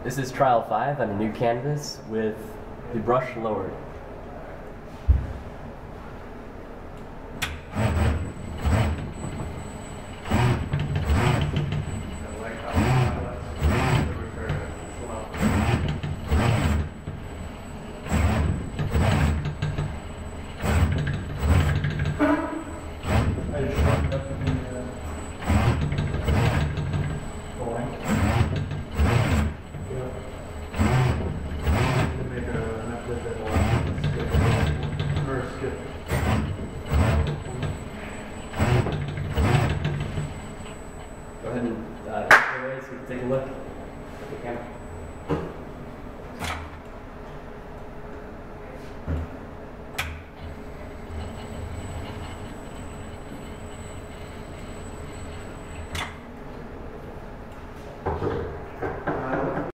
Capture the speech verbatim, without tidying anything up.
This is trial five on a new canvas with the brush lowered. Go ahead and uh, take it away so we can take a look at the camera.